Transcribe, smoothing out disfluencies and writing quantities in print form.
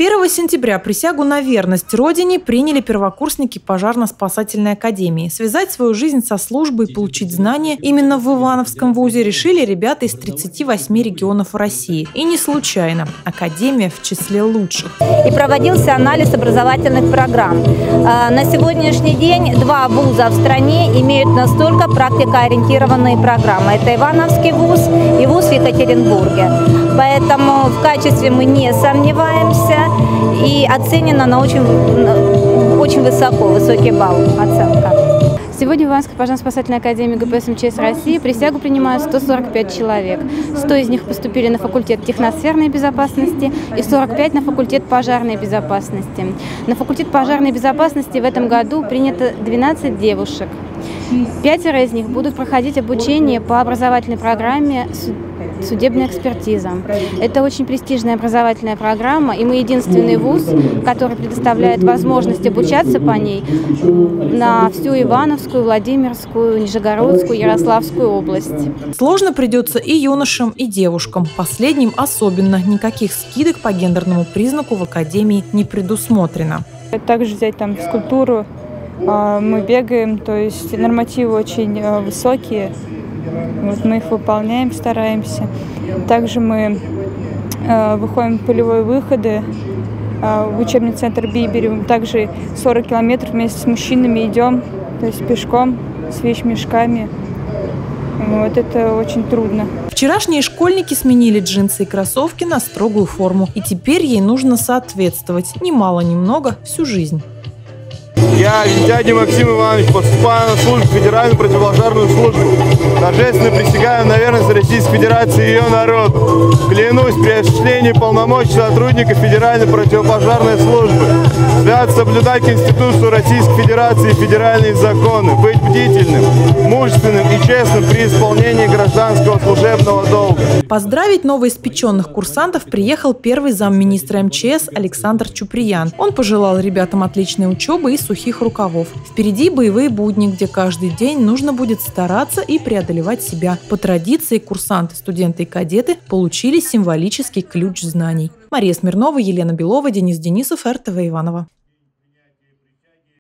1 сентября присягу на верность Родине приняли первокурсники Пожарно-спасательной академии. Связать свою жизнь со службой и получить знания именно в Ивановском вузе решили ребята из 38 регионов России. И не случайно. Академия в числе лучших. И проводился анализ образовательных программ. На сегодняшний день 2 вуза в стране имеют настолько практикоориентированные программы. Это Ивановский вуз и вуз в Екатеринбурге. Поэтому в качестве мы не сомневаемся. И оценена на очень высокий балл оценка. Сегодня в Ивановской пожарно-спасательной академии ГПС МЧС России присягу принимают 145 человек. 100 из них поступили на факультет техносферной безопасности и 45 на факультет пожарной безопасности. На факультет пожарной безопасности в этом году принято 12 девушек. 5 из них будут проходить обучение по образовательной программе «Судебная экспертиза». Это очень престижная образовательная программа, и мы единственный вуз, который предоставляет возможность обучаться по ней на всю Ивановскую, Владимирскую, Нижегородскую, Ярославскую область. Сложно придется и юношам, и девушкам. Последним особенно. Никаких скидок по гендерному признаку в академии не предусмотрено. Также взять там физкультуру. Мы бегаем, то есть нормативы очень высокие. Вот мы их выполняем, стараемся. Также мы выходим в полевые выходы в учебный центр Биберев. Также 40 километров вместе с мужчинами идем, то есть пешком, с вещмешками. Вот это очень трудно. Вчерашние школьники сменили джинсы и кроссовки на строгую форму. И теперь ей нужно соответствовать. Ни мало, ни много, всю жизнь. Я, дядя Максим Иванович, поступаю на службу в Федеральную противопожарную службу. Торжественно присягаю на верность Российской Федерации и ее народу. Клянусь при осуществлении полномочий сотрудника Федеральной противопожарной службы свято соблюдать Конституцию Российской Федерации и федеральные законы, быть бдительным, мужественным и честным при исполнении гражданского служебного долга. Поздравить новоиспеченных курсантов приехал первый замминистра МЧС Александр Чуприян. Он пожелал ребятам отличной учебы и сухих рукавов. Впереди боевые будни, где каждый день нужно будет стараться и преодолевать себя. По традиции курсанты, студенты и кадеты получили символический ключ знаний. Мария Смирнова, Елена Белова, Денис Денисов, РТВ Иваново.